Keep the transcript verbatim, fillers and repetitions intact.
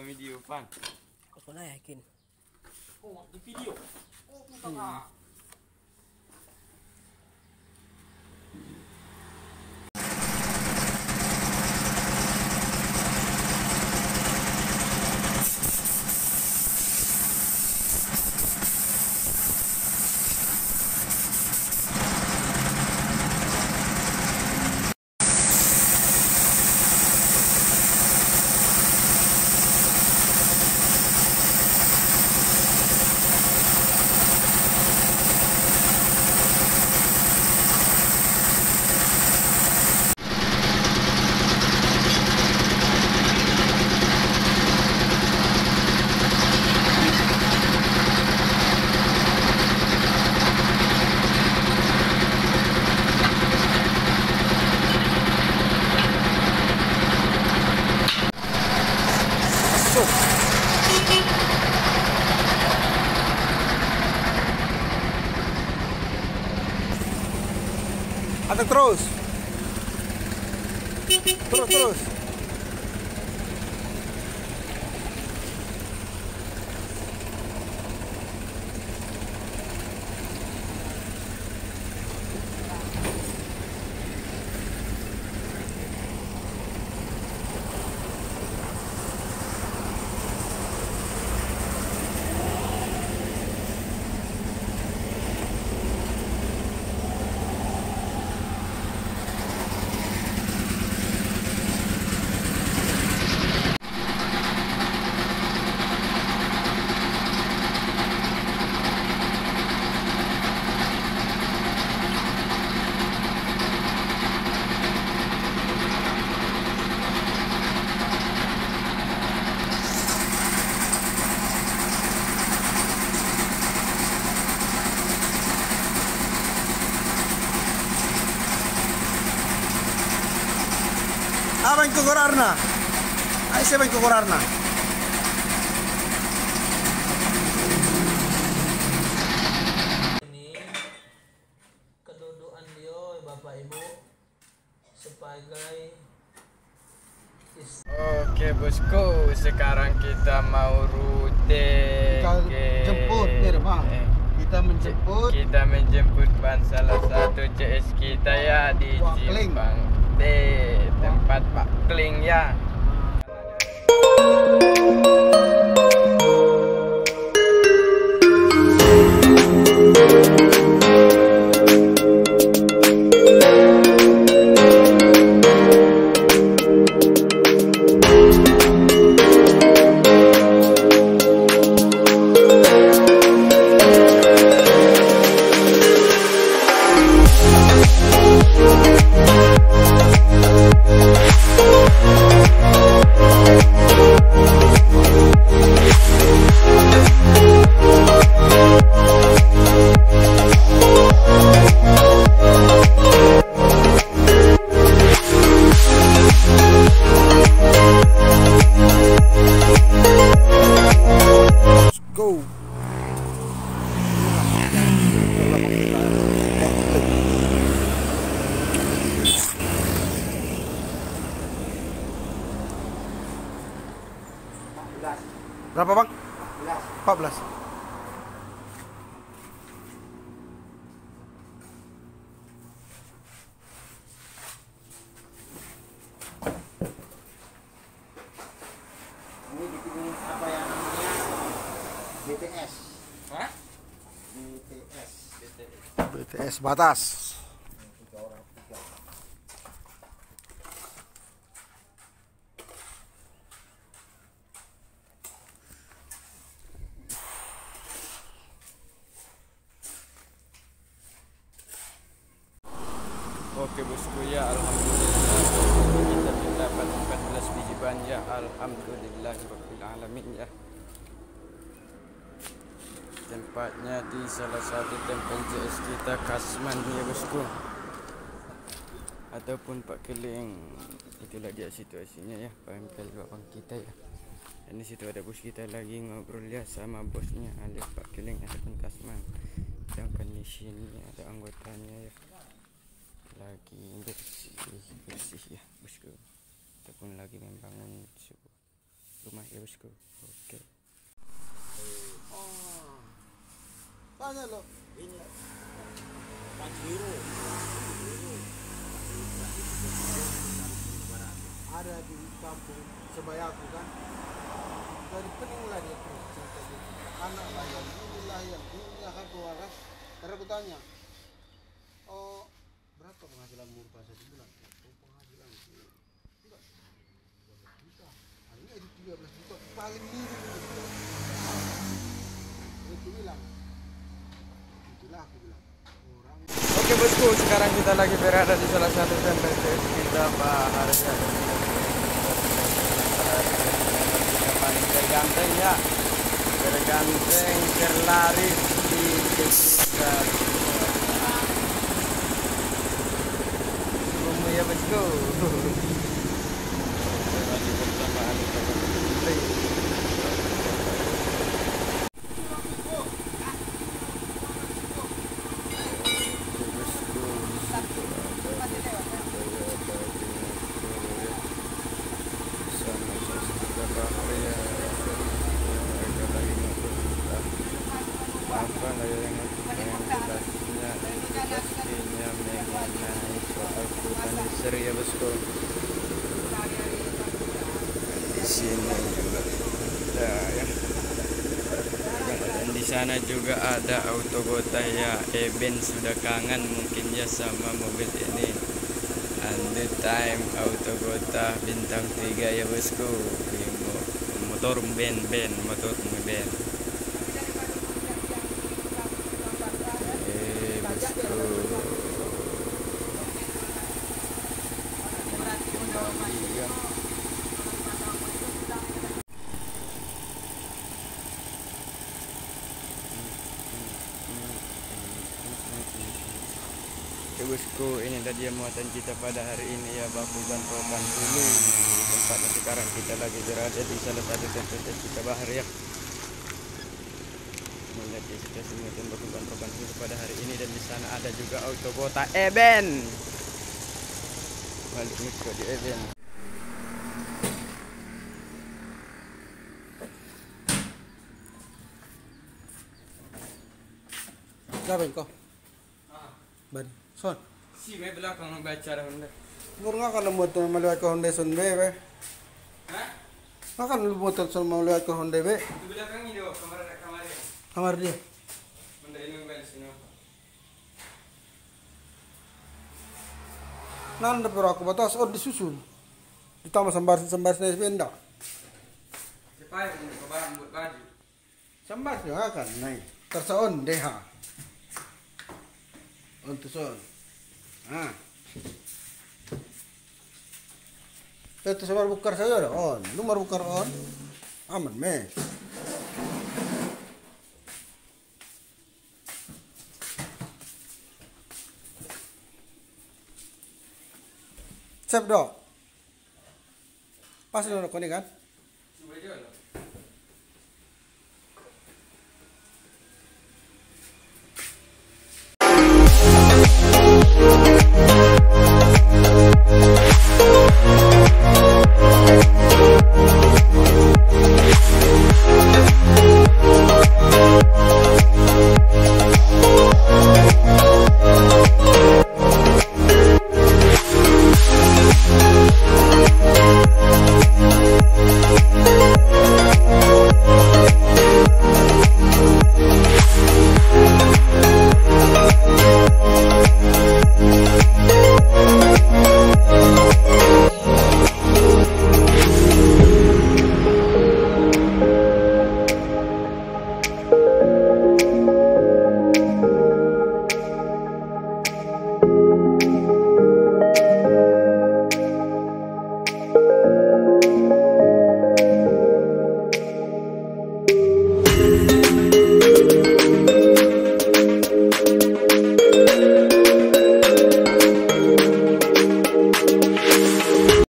video pan. Ako na yakin. Oh, di video. Oh, puta ka. Aduk terus. Terus terus. Apa yang kukurarna? Ay, siapa yang kukurarna? Ini kedudukan dia Bapak Ibu sebagai Oke bosku, sekarang kita mau rute Kita jemput, ya, Bang. Kita menjemput. Kita menjemput ban salah satu C S kita ya di Pak Kling. Simpang D, tempat Pak Kling ya. Go. Berapa bang? empat belas. Ini bikin apa yang namanya B T S. Hah? B T S. B T S batas. Tiga orang tiga. Oke bosku ya, alhamdulillah kita mendapat empat belas biji ban ya, alhamdulillah rabbil alamin ya. Tempatnya di salah satu tempat C S kita Kasman ya bosku, ataupun Pak Keling. Itulah dia situasinya ya, bengkel bawang kita ya. Dan di situ ada bos kita lagi ngobrol ya sama bosnya alias Pak Keling ataupun Kasman. Sedangkan di sini ada anggotanya ya, lagi bersih bersih ya bosku, ataupun lagi membangun sebuah rumah ya bosku. Oke. Oh. Tanya lo. Ini Pajero. Ada di kampung sebayaku kan. Dari pening lah dia tuh cerita gitu. Anak lah yang inilah yang inilah kan keluarga. Karena aku tanya, oh berapa penghasilan Murta satu bulan? Oh penghasilan enggak dua belas juta. Akhirnya di tiga belas juta paling minim gitu. Itu bilang, itulah aku bilang orang. Oke bosku, sekarang kita lagi berada di salah satu tempat kita bahar ya. Paling terganteng ya, terganteng terlaris di desa bumi ya bosku. Lagi bersama Alika Putri. Apa lah yang yang jelasnya pastinya mengenai soal petani seri ya bosku. Di sini juga ada ya. Dan di sana juga ada Autogota ya. Eben sudah kangen mungkin ya sama mobil ini. And the time Autogota bintang tiga ya bosku. Motor ben ben motor ben. Ya bosku, ini tadi muatan kita pada hari ini ya, baku dan rokan dulu. Tempatnya sekarang kita lagi berada di salah satu tempat kita bahar ya. Melihat ya kita semua baku dan rokan dulu pada hari ini, dan di sana ada juga Autogota Eben. Balik mikro di Eben. Siapa kau? Ban, son. Si me belakang baca Honda. Ngur nga ka na motor maliwat ko Honda son be be. Hah? Nga ka na motor son maliwat ko Honda be. Di belakang ini do, kamar kamar ya. Kamar dia. Honda ini bel sini. Nanda pero aku batas oh disusun. Ditambah sambar sambar sini benda. Siapa yang mau barang buat baju? Sambar sih akan naik. Tersaon deh ha. Untuk son. Ah. Itu sambar bukar saja dah on. Nomor bukar on. Aman me. Siap dok. Pas dulu kau ni kan?